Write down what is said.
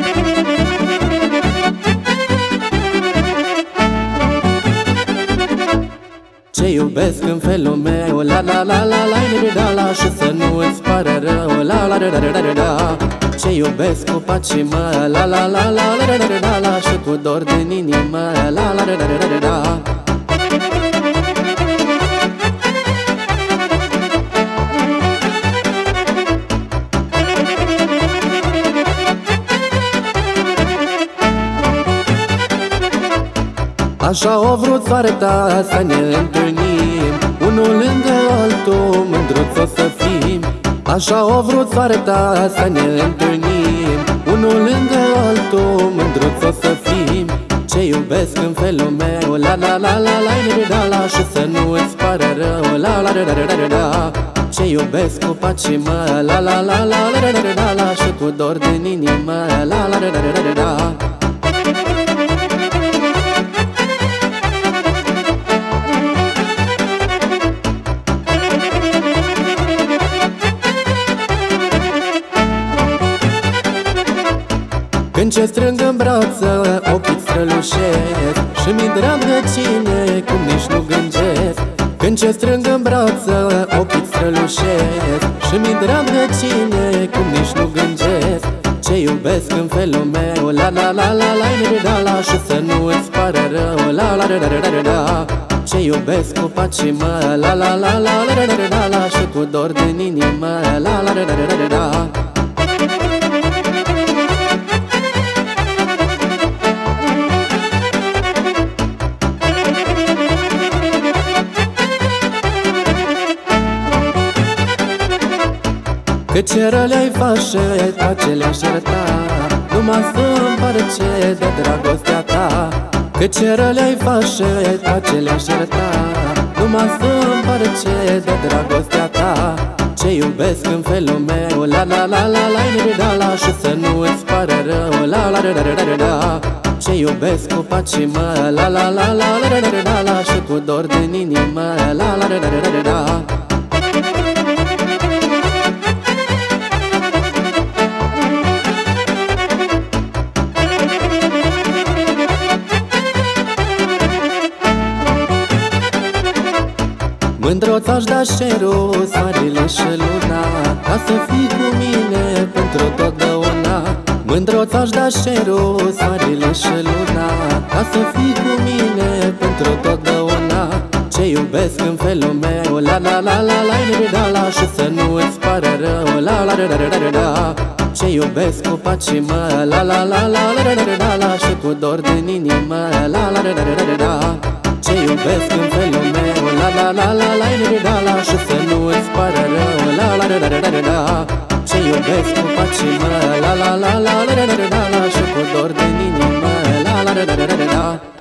Ce iubesc în felul meu, la la la la la la la, și să nu îți pare rău, la la la la la la. Ce iubesc cu pacimă, la la la la la la, și cu dor din inimă, la la la la la. Așa o vrut soarta să ne întâlnim, unul lângă altul, mândruț o să fim. Așa o vrut soarta să ne întâlnim, unul lângă altul, mândruț o să fim. Ce iubesc în felul meu, la la la la la la, și să nu îți pare rău, la la la la la. Ce iubesc cu pacimă, la la la la la, și cu dor din inimă, la la la la la. Când ce strâng în brață, ochii strălușesc, și mi dragă cine, cum nici nu gândesc. Când ce strâng în brață, ochii strălușesc, și mi dragă cine, cum nici nu gândesc. Ce iubesc în felul meu, la la la la la la, și să nu îți pare rău, la la la la la. Ce iubesc cu pacimă, la la la la la, și cu dor din inimă, la la la la la. Cât ce rău le-ai face, toate le-aș ierta, numai să împarce de dragostea ta. Cât ce rău le-ai face, toate le-aș ierta, numai să împarce de dragostea ta. Ce iubesc în felul meu, la la la la la la, și să nu îți pare rău, la la la la la. Ce iubesc cu pacimă, la la la la la, și cu dor din inimă, la la la la la. Mândru ți-aș da cerul, soarele și luna, ca să fii cu mine pentru totdeauna. Mândru ți-aș da cerul, soarele și luna, ca să fii cu mine pentru totdeauna. Ce iubesc în felul meu, la la la la la la, și să nu îți pare rău, la la la la la. Ce iubesc cu pacimă, la la la la la, și cu dor din inimă, la la la la la. Ce iubesc în felul meu, la la la la la, și să nu îți pare rău, la la la la la. Ce iubesc cu pacimă, la la la la, și cu dor din inimă, la la la la la.